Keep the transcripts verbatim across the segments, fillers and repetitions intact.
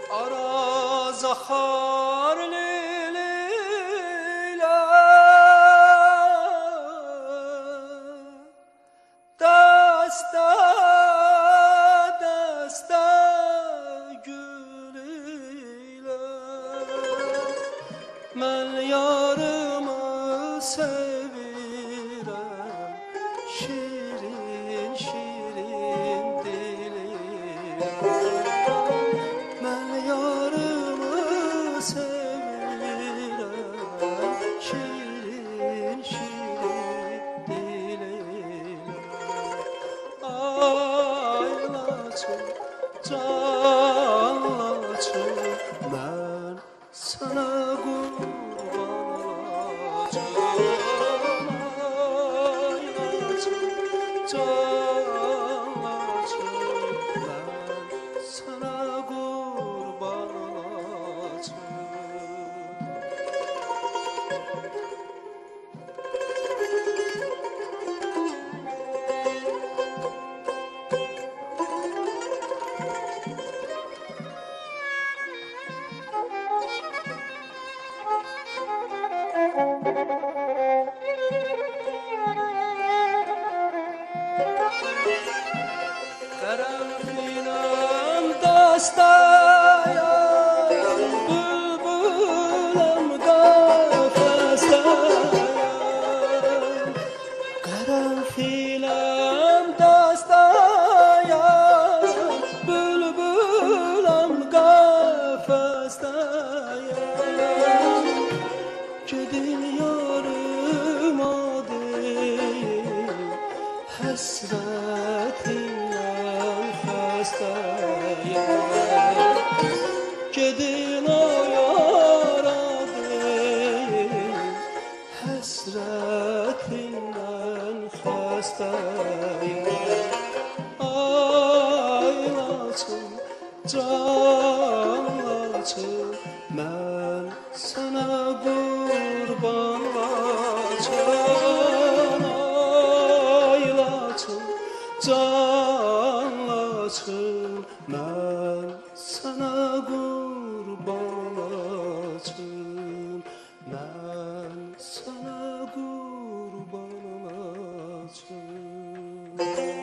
Araz axar leyla, dasta dasta gül ile. Mən yarımı sevirəm, şirin şirin diliyle. Mən yarımı sevirəm, şirin şirin diliyle. Aylaçım, canlaçım, mən sana qurban olacağım. Aylaçım, canlaçım, mən sana qurban olacağım. Karanfinan dastaya, bülbülüm kafestaya. Karanfinan dastaya, bülbülüm kafestaya. Gedin yarım adil, hasretinden hastayım. Gedin o yaradım, hasretinden hastayım. Aylaçım, canlaçım, mən sana qurban olacağım. Aylaçım, canlaçım, mən sana qurban olacağım. Mən sana qurban olacağım.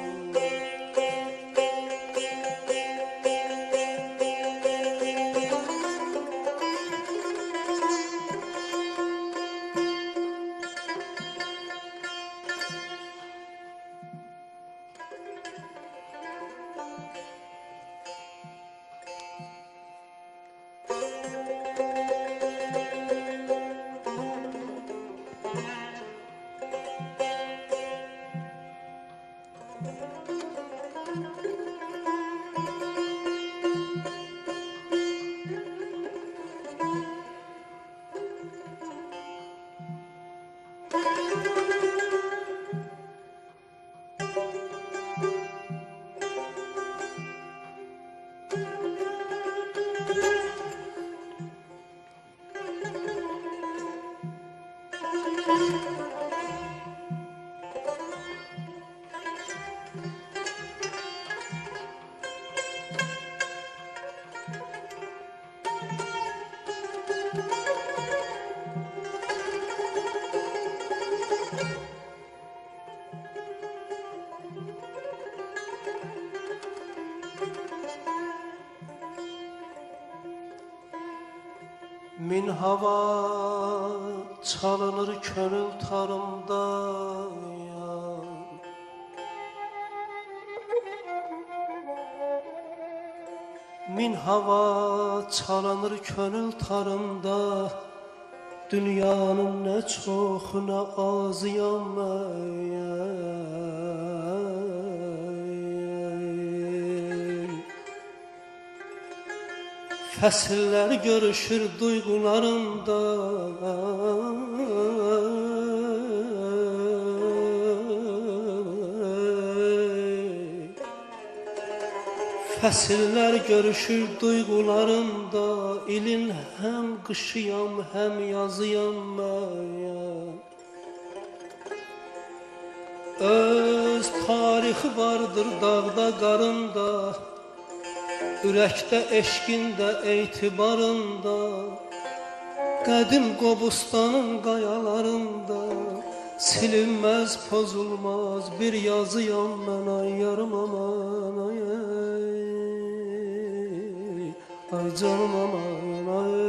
Min hava çalınır könül tarımda ya. Min hava çalınır könül tarımda, dünyanın ne çok ne azıyam mən. Fəsillər görüşür duygularımda, fəsillər görüşür duygularımda. İlin həm qışıyam, həm yazıyam mən. Öz tarixi vardır dağda, qarında. Ürəkdə eşqində, etibarında, qədim Qobustanın qayalarında silinməz, pozulmaz bir yazıyam mən, ay yarım aman, ay, ay canım aman, ay, ay.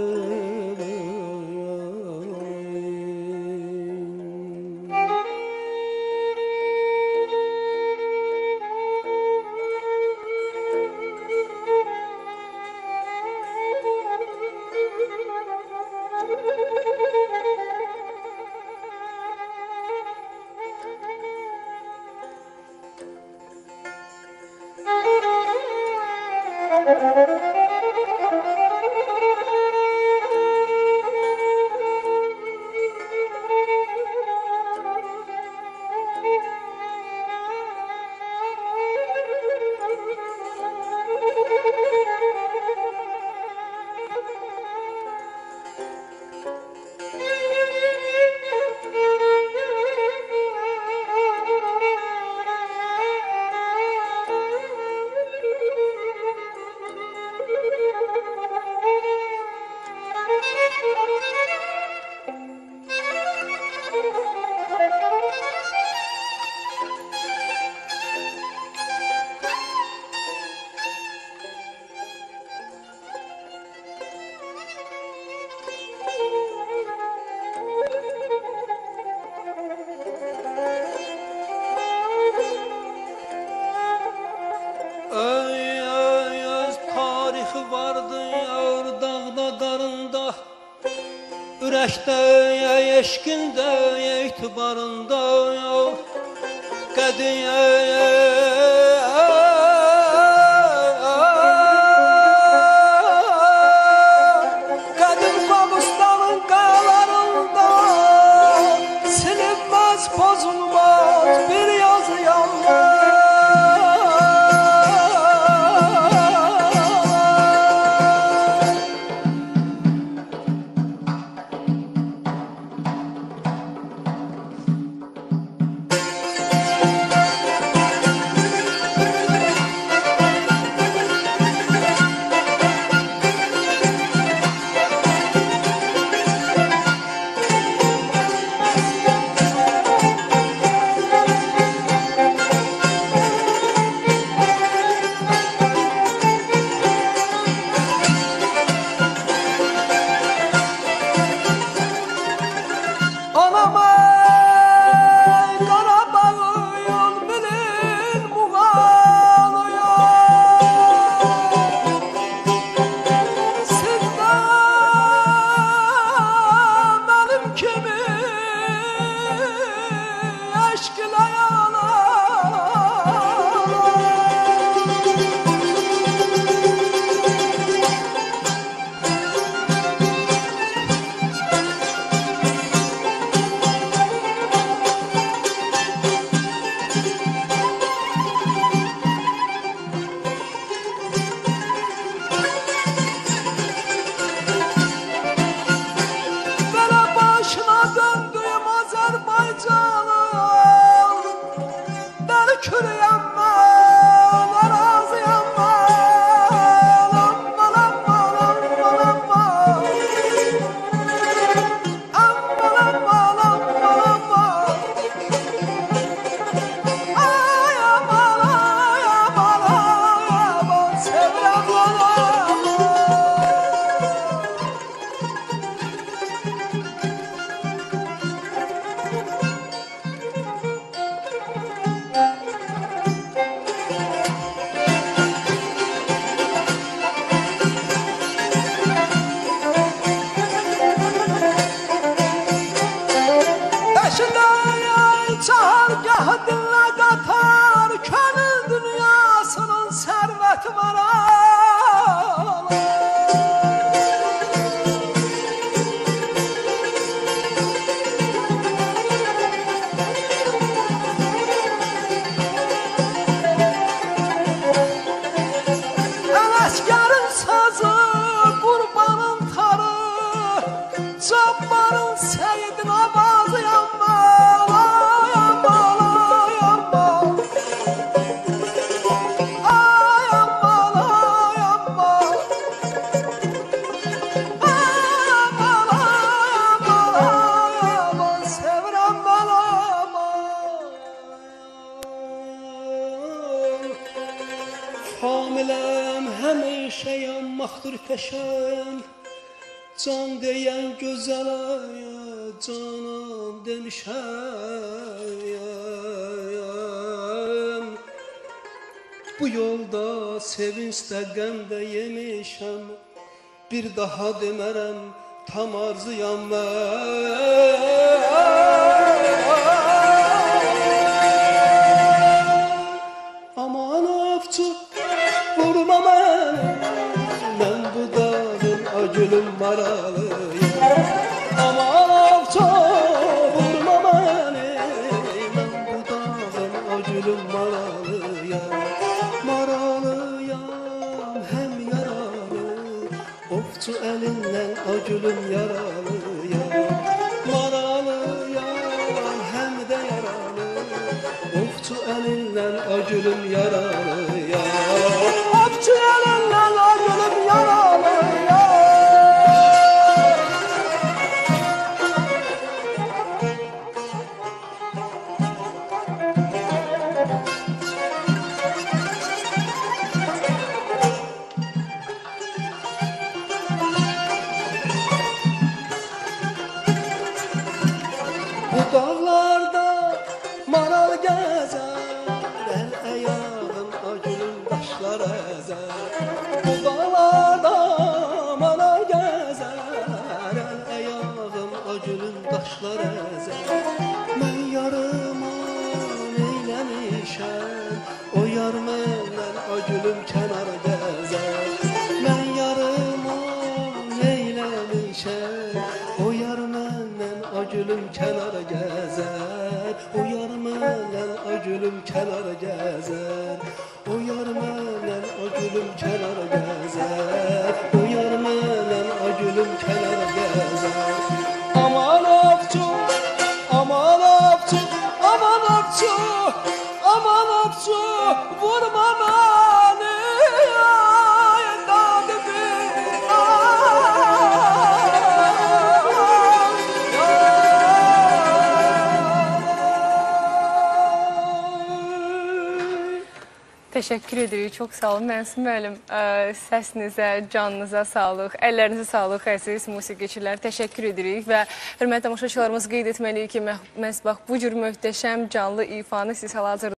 Ürəkdə, eşqində, etibarında, qədiyə, qədim Qobustanın qayalarında silinməz, pozulmaz bir yazıyam mən. həmişə yanmaqdır peşəm. Can deyən gözələyə canım demişəm. Bu yolda sevincdə qəmdə yemişəm. Bir daha demərəm tam arzuyam mən. Aman ovçu vurma məni, mən bu dağın acılım maralıyım. Aman ovçu vurma məni, mən bu dağın acılım maralıyım. Maralıyam həm yaralı, ovçu əlindən acılım yaralıyam. Maralıyam həm də yaralı, ovçu əlindən acılım yaralıyam. Ovçu əlindən acılım yaralıyam. Bu dağlarda maral gəzər, əl ayağın acılım daşlar əzər. Bu dağlarda maral gəzər, əl ayağın acılım daşlar əzər. Mən yarıman eyləmişəm, o yar məndən acılım kənar gəzər. Mən yarıman eyləmişəm, o yar məndən acılım kənar gəzər. O yar məndən acılım kənar gəzər. O yar məndən acılım kənar gəzər. O yar məndən acılım kənar gəzər. Aman ovçu, aman ovçu, aman ovçu, aman ovçu, vurma məni, ay dadıbım, Teşekkür edirik. Çox sağ olun. Mənsum müəllim, səsinizə, canınıza sağlıq, əllərinizə sağlıq, əziz musiqiçilər. Teşekkür edirik və hörmətli tamaşaçılarımız qeyd etməliyik ki, məhz bax bu cür möhtəşəm canlı ifanı siz hal-hazırda